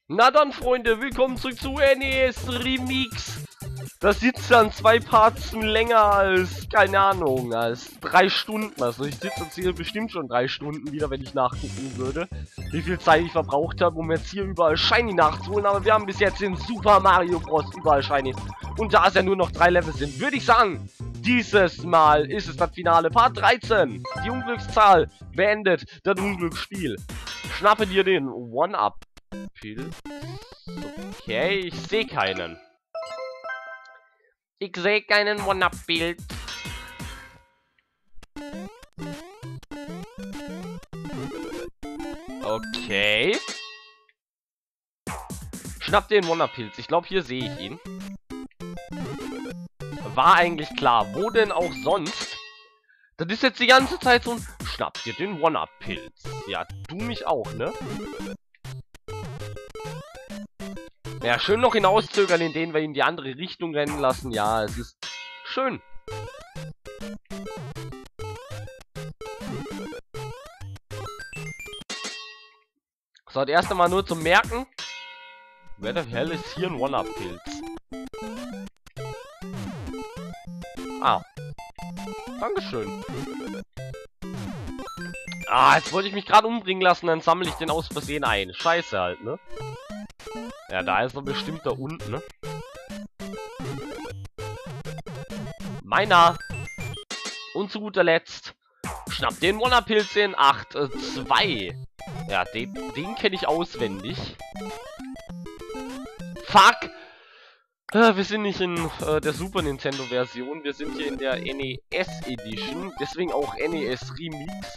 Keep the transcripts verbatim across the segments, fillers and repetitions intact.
Na dann, Freunde, willkommen zurück zu N E S Remix. Das sitzt dann zwei Parts länger als, keine Ahnung, als drei Stunden. Also ich sitze jetzt hier bestimmt schon drei Stunden wieder, wenn ich nachgucken würde, wie viel Zeit ich verbraucht habe, um jetzt hier überall Shiny nachzuholen. Aber wir haben bis jetzt in Super Mario Bros. Überall Shiny. Und da es ja nur noch drei Level sind, würde ich sagen, dieses Mal ist es das Finale. Part dreizehn. Die Unglückszahl beendet das Unglücksspiel. Schnappe dir den One-Up-Pilz. Okay, ich sehe keinen. Ich sehe keinen One-Up-Pilz. Okay. Schnapp den One-Up-Pilz. Ich glaube, hier sehe ich ihn. War eigentlich klar. Wo denn auch sonst? Das ist jetzt die ganze Zeit so ein... Schnapp dir den One-Up-Pilz. Ja, du mich auch, ne? Ja, schön noch hinauszögern, indem wir ihn in die andere Richtung rennen lassen. Ja, es ist schön. So, das erste Mal nur zum Merken. Wer der hell ist hier ein One-Up-Pilz? Ah. Dankeschön. Ah, jetzt wollte ich mich gerade umbringen lassen, dann sammle ich den aus Versehen ein. Scheiße halt, ne? Ja, da ist er bestimmt da unten, ne? Meiner. Und zu guter Letzt. Schnapp den One-Up-Pilz in acht zwei. Ja, den, den kenne ich auswendig. Fuck! Äh, wir sind nicht in äh, der Super Nintendo Version, wir sind hier in der N E S Edition, deswegen auch N E S Remix.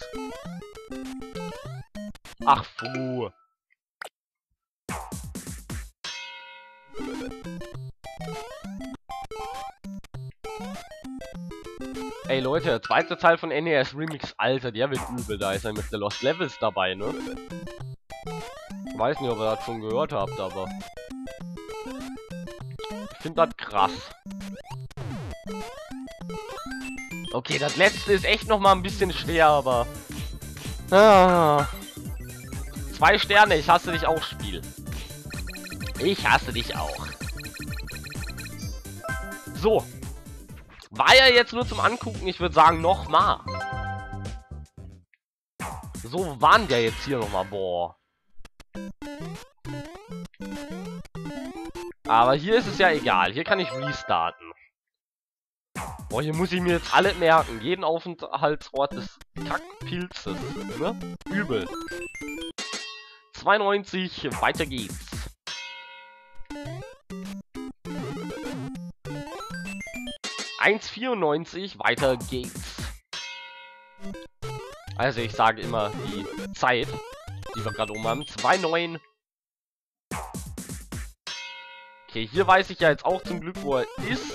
Ach, puh. Ey Leute, der zweite Teil von N E S Remix, Alter, der wird übel, da ist er mit der Lost Levels dabei, ne? Ich weiß nicht, ob ihr das schon gehört habt, aber... Ich finde das krass. Okay, das letzte ist echt noch mal ein bisschen schwer, aber... Ah. Zwei Sterne, ich hasse dich auch, Spiel. Ich hasse dich auch. So. War ja jetzt nur zum Angucken, ich würde sagen, nochmal. So waren der jetzt hier nochmal, boah. Aber hier ist es ja egal, hier kann ich restarten. Boah, hier muss ich mir jetzt alle merken. Jeden Aufenthaltsort des Kackpilzes, ne? Übel. zweiundneunzig, weiter geht's. eins vierundneunzig, weiter geht's. Also ich sage immer die Zeit, die wir gerade oben haben. zwei neun. Okay, hier weiß ich ja jetzt auch zum Glück, wo er ist.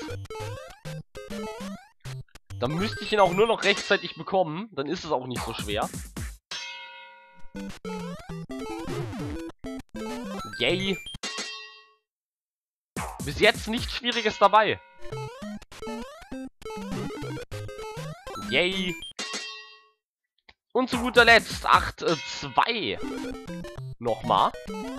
Dann müsste ich ihn auch nur noch rechtzeitig bekommen. Dann ist es auch nicht so schwer. Yay. Bis jetzt nichts Schwieriges dabei. Yay. Und zu guter Letzt acht zwei. Nochmal.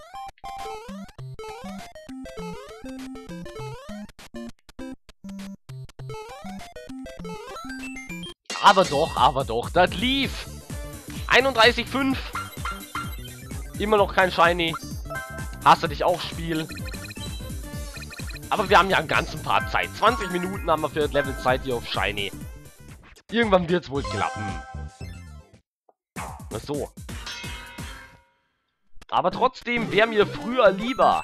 Aber doch, aber doch, das lief. einunddreißig fünf. Immer noch kein Shiny. Hasse dich auch, Spiel. Aber wir haben ja einen ganzen Part Zeit. zwanzig Minuten haben wir für das Level Zeit hier auf Shiny. Irgendwann wird es wohl klappen. Na so. Aber trotzdem wäre mir früher lieber.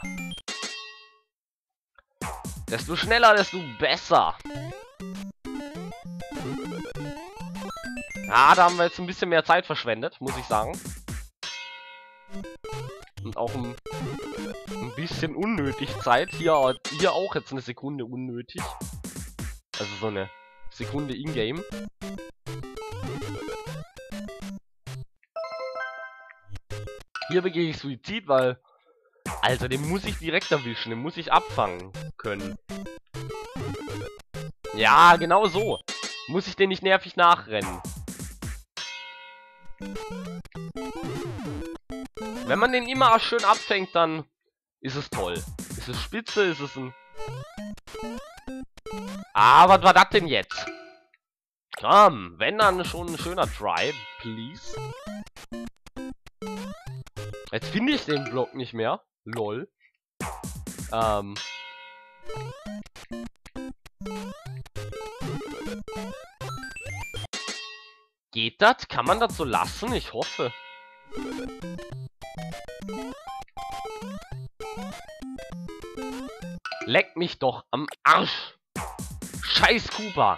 Desto schneller, desto besser. Ja, da haben wir jetzt ein bisschen mehr Zeit verschwendet, muss ich sagen. Und auch ein, ein bisschen unnötig Zeit. Hier, hier auch jetzt eine Sekunde unnötig. Also so eine Sekunde in-game. Hier begehe ich Suizid, weil... Alter, den muss ich direkt erwischen. Den muss ich abfangen können. Ja, genau so. Muss ich den nicht nervig nachrennen. Wenn man den immer schön abfängt, dann ist es toll. Ist es spitze, ist es ein... Ah, was war das denn jetzt? Komm, wenn dann schon ein schöner Try, please. Jetzt finde ich den Block nicht mehr. Lol. Ähm... Geht das? Kann man das so lassen? Ich hoffe. Leck mich doch am Arsch. Scheiß Koopa.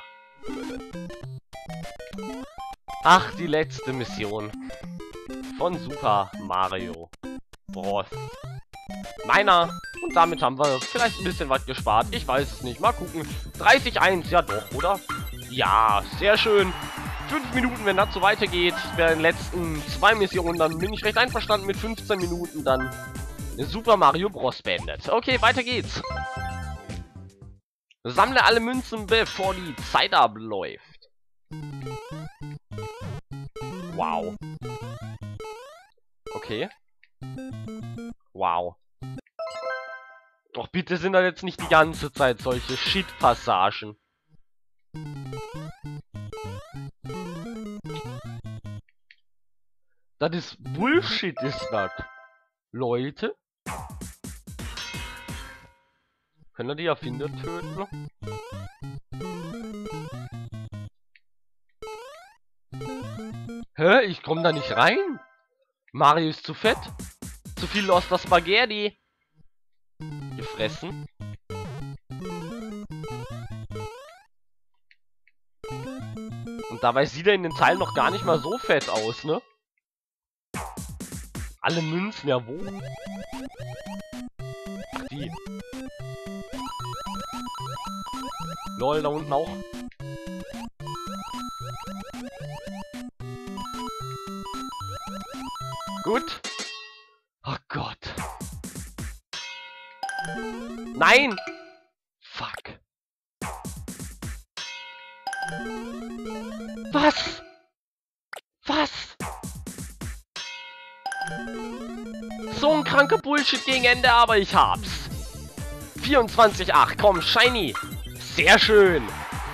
Ach, die letzte Mission. Von Super Mario Bros. Meiner. Und damit haben wir vielleicht ein bisschen was gespart. Ich weiß es nicht. Mal gucken. dreißig eins, ja doch, oder? Ja, sehr schön. fünf Minuten, wenn das so weitergeht. Bei den letzten zwei Missionen, dann bin ich recht einverstanden mit fünfzehn Minuten. Dann Super Mario Bros. Beendet. Okay, weiter geht's. Sammle alle Münzen, bevor die Zeit abläuft. Wow. Okay. Wow. Doch bitte sind da jetzt nicht die ganze Zeit solche Shit-Passagen. Das ist Bullshit, ist das. Leute. Können wir die Erfinder töten? Hä? Ich komm da nicht rein. Mario ist zu fett. Zu viel aus der Spaghetti. Gefressen. Und dabei sieht er in den Teilen noch gar nicht mal so fett aus, ne? Alle Münzen, ja wo? Ach, die. Lol, da unten auch. Gut. Oh Gott. Nein! Fuck. Was? Was? So ein kranker Bullshit gegen Ende, aber ich hab's. vierundzwanzig acht, komm, Shiny. Sehr schön.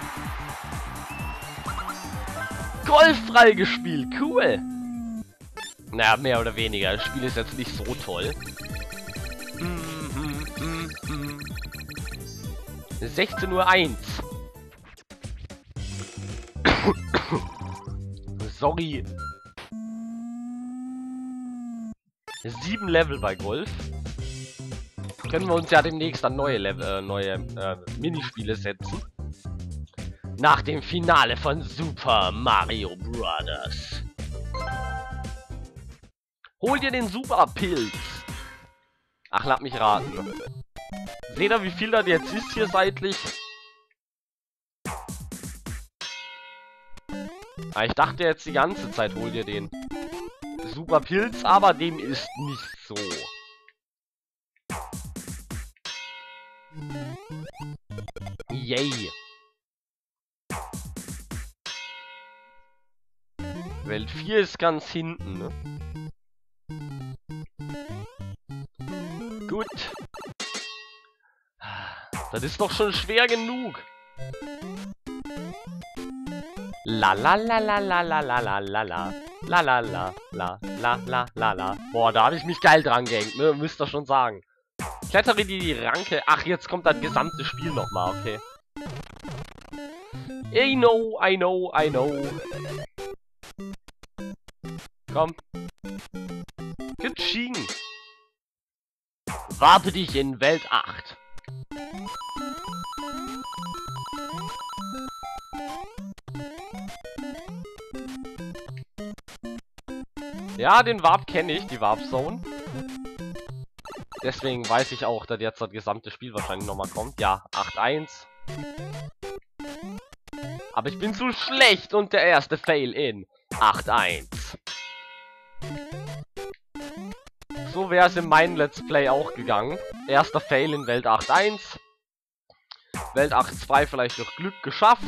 Golf freigespielt, cool. Naja, mehr oder weniger. Das Spiel ist jetzt nicht so toll. Mm, mm, mm, mm. sechzehn Uhr eins. Sorry. Sieben Level bei Golf. Können wir uns ja demnächst an neue Level, äh, neue äh, Minispiele setzen. Nach dem Finale von Super Mario Bros. Hol dir den Super-Pilz. Ach, lass mich raten. Seht ihr, wie viel das jetzt ist hier seitlich? Ah, ich dachte jetzt die ganze Zeit, hol dir den Super-Pilz, aber dem ist nicht so. Yay. Welt vier ist ganz hinten, ne? Gut. Das ist doch schon schwer genug. La la la la la la la la la la la la la la la la la la. Boah, da habe ich mich geil dran gehängt, ne? Müsst ihr schon sagen. Klettere die, die Ranke. Ach, jetzt kommt das gesamte Spiel nochmal, okay. I know, I know, I know. Komm. Getsching. Warte dich in Welt acht. Ja, den Warp kenne ich, die Warp Zone. Deswegen weiß ich auch, dass jetzt das gesamte Spiel wahrscheinlich nochmal kommt. Ja, acht eins. Aber ich bin zu schlecht und der erste Fail in acht eins. So wäre es in meinem Let's Play auch gegangen. Erster Fail in Welt acht eins. Welt acht zwei vielleicht durch Glück geschafft.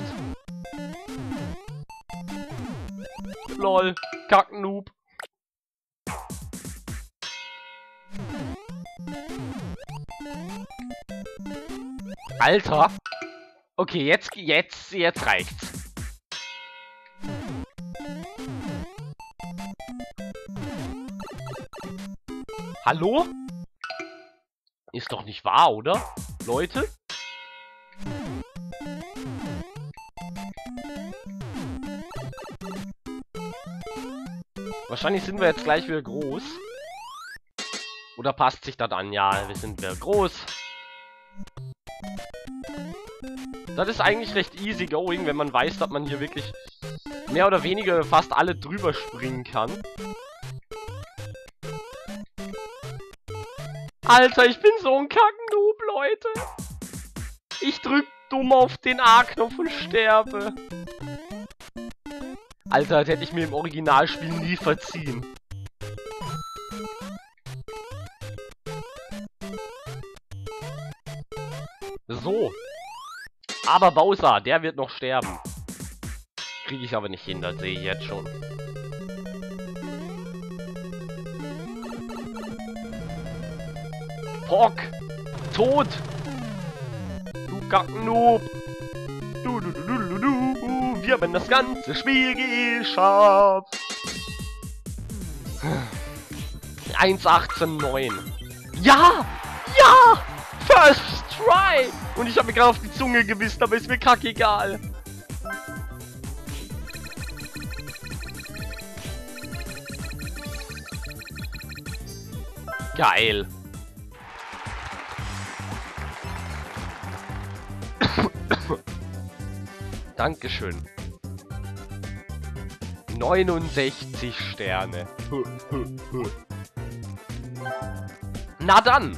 Lol, Kacknoob. Alter. Okay, jetzt, jetzt, jetzt reicht's. Hallo? Ist doch nicht wahr, oder? Leute? Wahrscheinlich sind wir jetzt gleich wieder groß. Oder passt sich das an? Ja, wir sind wieder groß. Das ist eigentlich recht easy going, wenn man weiß, dass man hier wirklich mehr oder weniger fast alle drüber springen kann. Alter, ich bin so ein Kacknoob, Leute. Ich drück dumm auf den A-Knopf und sterbe. Alter, das hätte ich mir im Originalspiel nie verziehen. So. Aber Bowser, der wird noch sterben. Kriege ich aber nicht hin, das sehe ich jetzt schon. Pock! Tot! Du Kacknoob! Du, du, du, du, du, du! Wir haben das ganze Spiel geschafft! eins achtzehn neun. Ja! Ja! First try! Und ich habe mir gerade auf die Zunge gewischt, aber ist mir kackegal. Geil. Dankeschön. neunundsechzig Sterne. Na dann.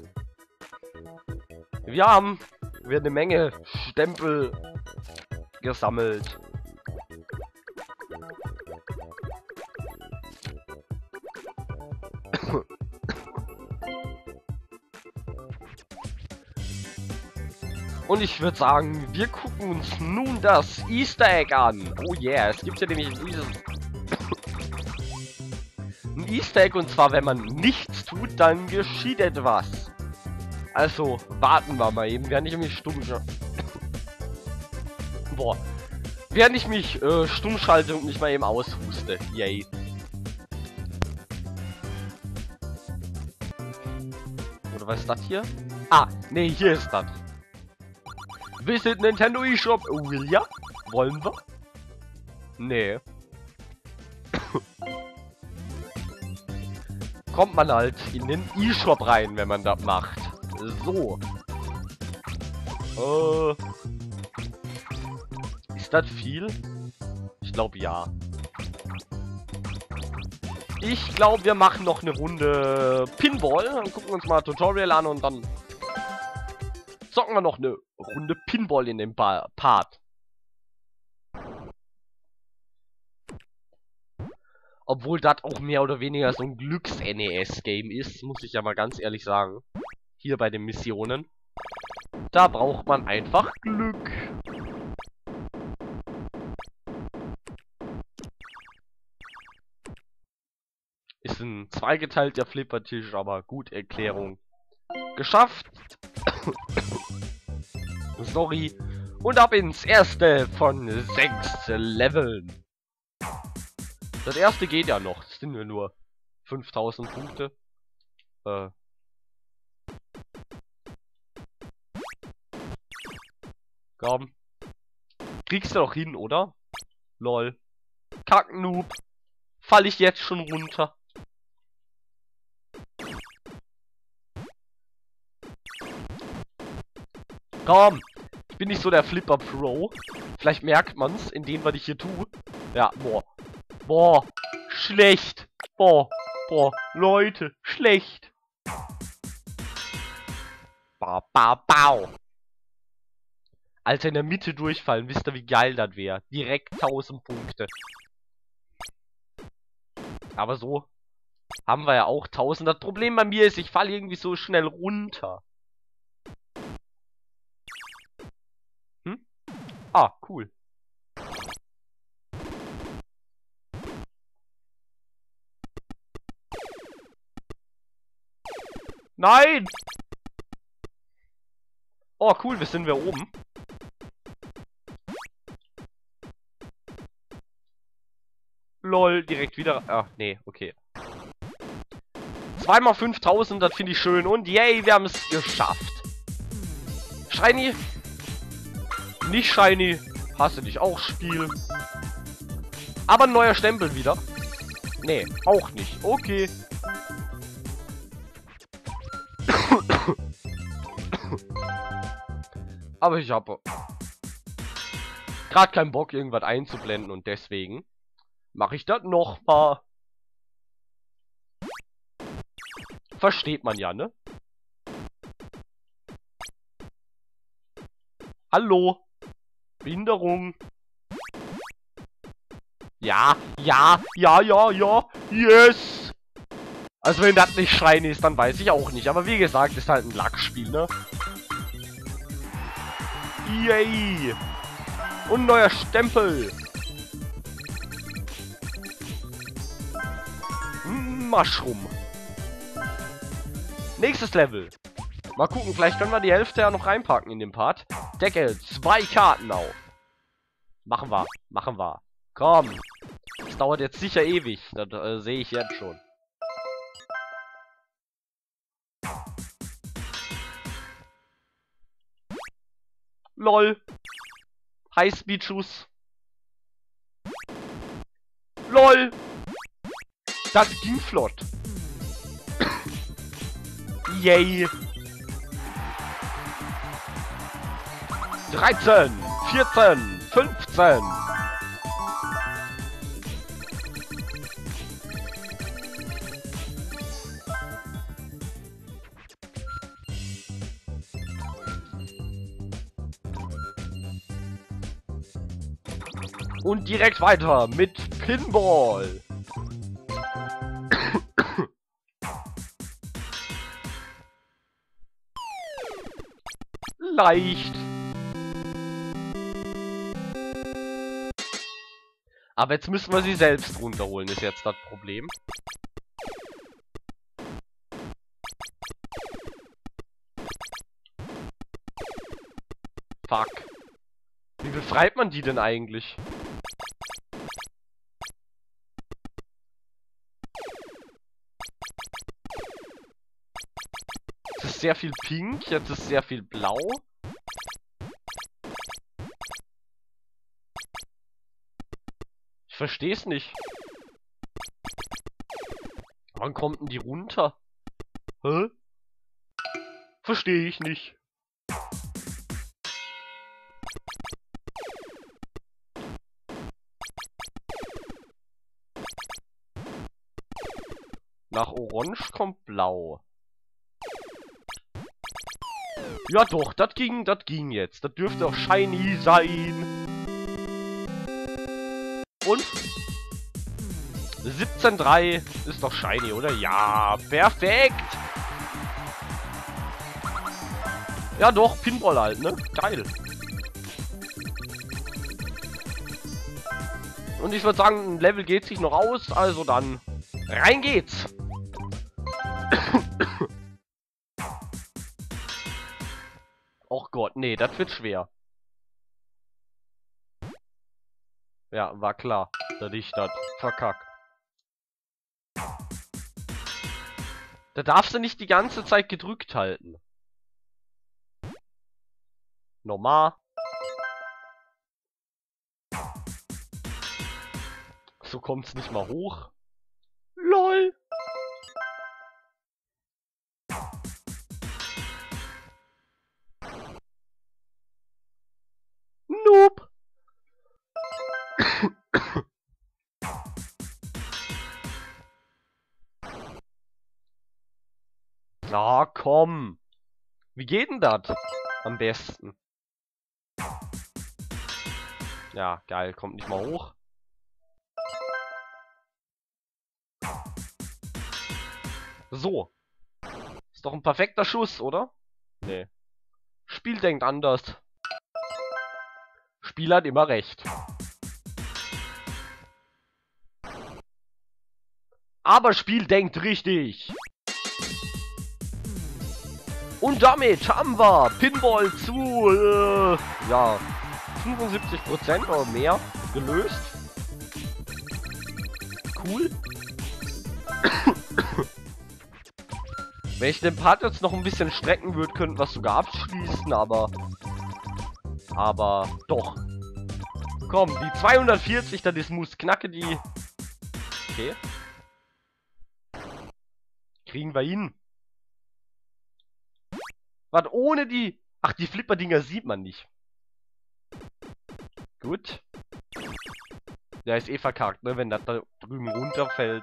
Wir haben wir eine Menge Stempel gesammelt. Und ich würde sagen, wir gucken uns nun das Easter Egg an. Oh yeah, es gibt ja nämlich dieses ein Easter Egg, und zwar, wenn man nichts tut, dann geschieht etwas. Also, warten wir mal eben, während ich mich stumm schalte. Boah. Während ich mich äh, stumm schalte und mich mal eben aushuste. Yay. Oder was ist das hier? Ah, nee, hier ist das. Visit Nintendo eShop. Will ja? Wollen wir? Nee. Kommt man halt in den eShop rein, wenn man das macht. So. Äh. Ist das viel? Ich glaube ja. Ich glaube, wir machen noch eine Runde Pinball. Dann gucken wir uns mal ein Tutorial an und dann zocken wir noch eine Runde Pinball in dem ba Part. Obwohl das auch mehr oder weniger so ein Glücks-N E S-Game ist, muss ich ja mal ganz ehrlich sagen. Hier bei den Missionen. Da braucht man einfach Glück. Ist ein zweigeteilter Flippertisch, aber gut, Erklärung. Geschafft. Sorry. Und ab ins erste von sechs Leveln. Das erste geht ja noch. Das sind wir nur fünftausend Punkte. Äh. Komm. Kriegst du doch hin, oder? Lol. Kacknoob. Fall ich jetzt schon runter? Komm. Ich bin nicht so der Flipper Pro. Vielleicht merkt man's, indem was ich hier tue. Ja, boah. Boah. Schlecht. Boah. Boah. Leute. Schlecht. Ba, ba, bau. Alter, in der Mitte durchfallen. Wisst ihr, wie geil das wäre? Direkt tausend Punkte. Aber so haben wir ja auch tausend. Das Problem bei mir ist, ich falle irgendwie so schnell runter. Hm? Ah, cool. Nein! Oh, cool, wir sind wir oben. Lol, direkt wieder... Ach, nee, okay. zwei mal fünftausend, das finde ich schön. Und yay, wir haben es geschafft. Shiny. Nicht Shiny. Hasse dich auch, Spiel. Aber ein neuer Stempel wieder. Nee, auch nicht. Okay. Aber ich habe gerade keinen Bock, irgendwas einzublenden und deswegen mache ich das nochmal. Versteht man ja, ne? Hallo? Behinderung? Ja, ja, ja, ja, ja, yes! Also wenn das nicht Shiny ist, dann weiß ich auch nicht. Aber wie gesagt, ist halt ein Lackspiel, ne? Yay! Und neuer Stempel! Mushroom. Nächstes Level. Mal gucken, vielleicht können wir die Hälfte ja noch reinpacken in den Part. Deckel, zwei Karten auf. Machen wir, machen wir. Komm. Das dauert jetzt sicher ewig. Das äh, sehe ich jetzt schon. LOL. Highspeed-Schuss. LOL. Das ging flott. Yay. dreizehn, vierzehn, fünfzehn. Und direkt weiter mit Pinball. Leicht. Aber jetzt müssen wir sie selbst runterholen, ist jetzt das Problem. Fuck. Wie befreit man die denn eigentlich? Es ist sehr viel pink, jetzt ist sehr viel blau. Ich verstehe es nicht. Wann kommt denn die runter? Hä? Verstehe ich nicht. Nach Orange kommt Blau. Ja doch, das ging, das ging jetzt. Das dürfte auch Shiny sein. Und? siebzehn drei ist doch Shiny, oder? Ja, perfekt. Ja doch, Pinball halt, ne? Geil. Und ich würde sagen, ein Level geht sich noch aus, also dann rein geht's. Och Gott, nee, das wird schwer. Ja, war klar, dass ich das verkackt. Da darfst du nicht die ganze Zeit gedrückt halten. Normal. So kommt's nicht mal hoch. LOL. Noob. Na komm. Wie geht denn das? Am besten. Ja, geil. Kommt nicht mal hoch. So. Ist doch ein perfekter Schuss, oder? Nee. Spiel denkt anders. Spiel hat immer recht. Aber Spiel denkt richtig. Und damit haben wir Pinball zu, äh, ja, fünfundsiebzig Prozent oder mehr gelöst. Cool. Wenn ich den Part jetzt noch ein bisschen strecken würde, könnten wir es sogar abschließen, aber... Aber doch. Komm, die zweihundertvierzig, das ist muss knacke die... Okay. Kriegen wir ihn. Was ohne die... Ach, die Flipper-Dinger sieht man nicht. Gut. Der ist eh verkackt, ne, wenn das da drüben runterfällt.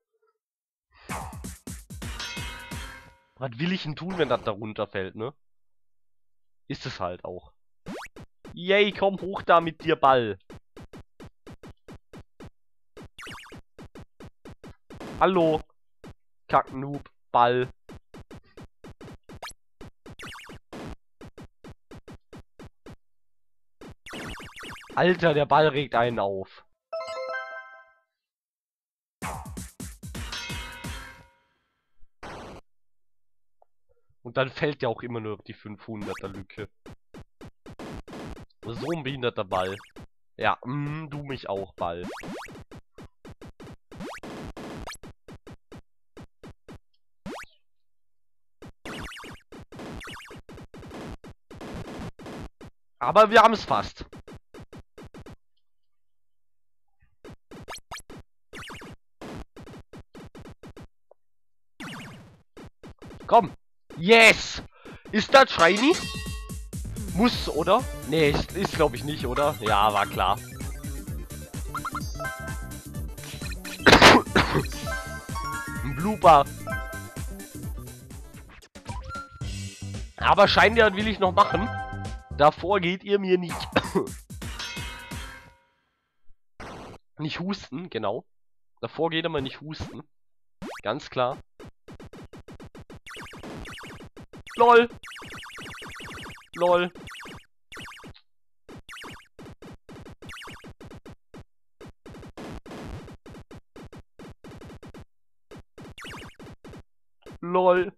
Was will ich denn tun, wenn das da runterfällt, ne? Ist es halt auch. Yay, komm hoch da mit dir, Ball. Hallo. Kacknoob, Ball. Alter, der Ball regt einen auf. Und dann fällt ja auch immer nur die fünfhunderter Lücke. So ein behinderter Ball. Ja, mm, du mich auch, Ball. Aber wir haben es fast. Komm. Yes! Ist das shiny? Muss, oder? Nee, ist, ist glaube ich nicht, oder? Ja, war klar. Ein Blooper. Aber Scheinwert will ich noch machen. Davor geht ihr mir nicht. Nicht husten, genau. Davor geht immer nicht husten. Ganz klar. LOL. LOL. LOL.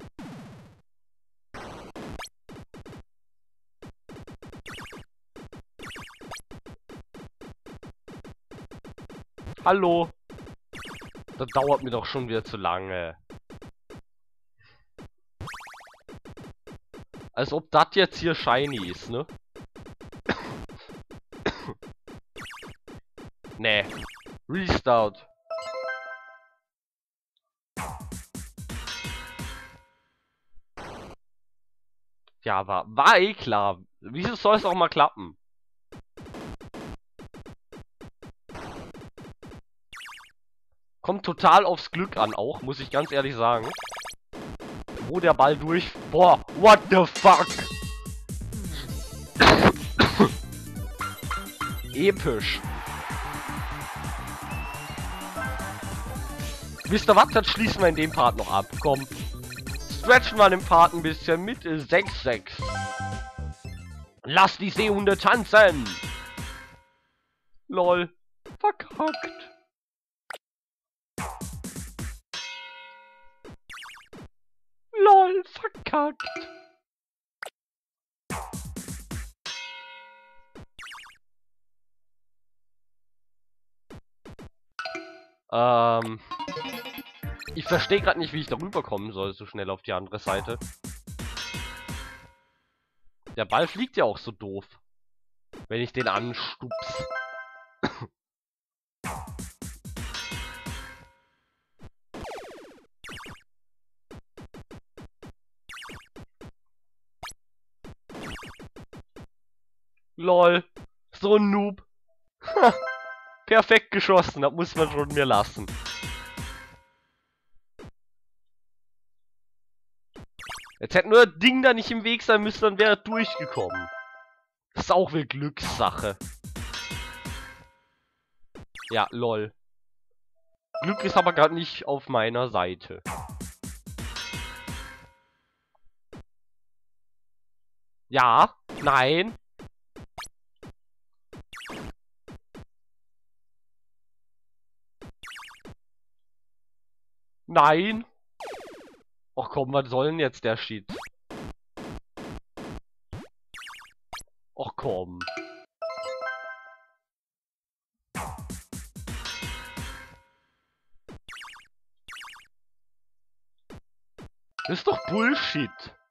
Hallo. Das dauert mir doch schon wieder zu lange. Als ob das jetzt hier shiny ist, ne? Nee. Restart. Ja, war, war eh klar. Wieso soll es auch mal klappen? Kommt total aufs Glück an auch, muss ich ganz ehrlich sagen. Wo der Ball durch... Boah, what the fuck? Episch. Wisst ihr was? Das schließen wir in dem Part noch ab. Komm. Stretchen wir den Part ein bisschen mit sechs sechs. Lass die Seehunde tanzen. Lol. Verkackt. Lol, verkackt. Ähm. Ich verstehe gerade nicht, wie ich darüber kommen soll, so schnell auf die andere Seite. Der Ball fliegt ja auch so doof. Wenn ich den anstups. Lol. So ein Noob. Ha. Perfekt geschossen, das muss man schon mir lassen. Jetzt hätte nur das Ding da nicht im Weg sein müssen, dann wäre er durchgekommen. Das ist auch wieder Glückssache. Ja, lol. Glück ist aber gerade nicht auf meiner Seite. Ja, nein. Nein. Och komm, was soll denn jetzt der Shit? komm. Das ist doch Bullshit.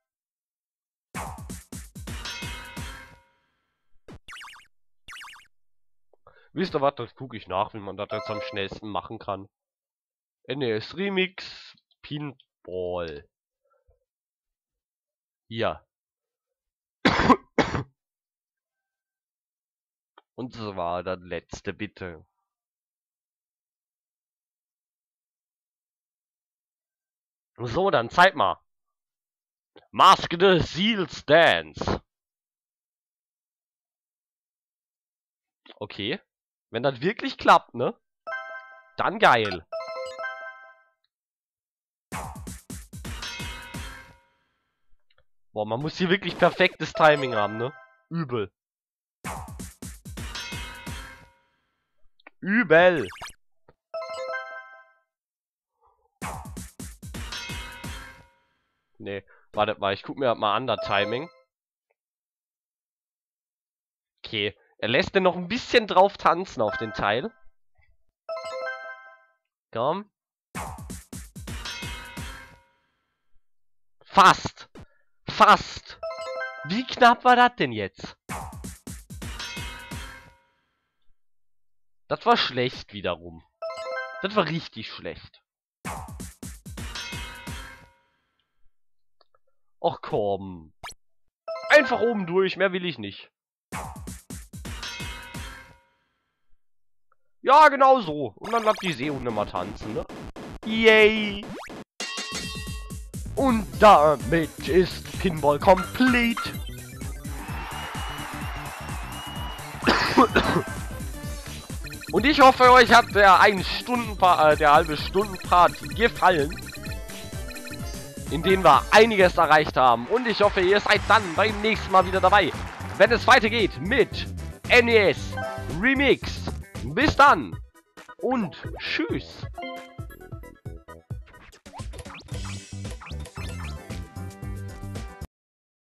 Wisst ihr was, das gucke ich nach, wie man das jetzt am schnellsten machen kann. N E S Remix Pinball. Hier. Und das war das letzte, bitte. So, dann zeig mal. Masked Seals Dance. Okay. Wenn das wirklich klappt, ne? Dann geil. Boah, man muss hier wirklich perfektes Timing haben, ne? Übel. Übel. Nee, wartet mal, ich guck mir mal an, das Timing. Okay, er lässt den noch ein bisschen drauf tanzen auf den Teil. Komm. Fast. Fast. Wie knapp war das denn jetzt? Das war schlecht wiederum. Das war richtig schlecht. Och komm. Einfach oben durch, mehr will ich nicht. Ja, genau so. Und dann bleibt die Seehunde mal tanzen, ne? Yay! Und damit ist Pinball complete. Und ich hoffe, euch hat der ein Stunden äh, der halbe Stundenpart gefallen, in dem wir einiges erreicht haben. Und ich hoffe, ihr seid dann beim nächsten Mal wieder dabei, wenn es weitergeht mit N E S Remix. Bis dann und tschüss.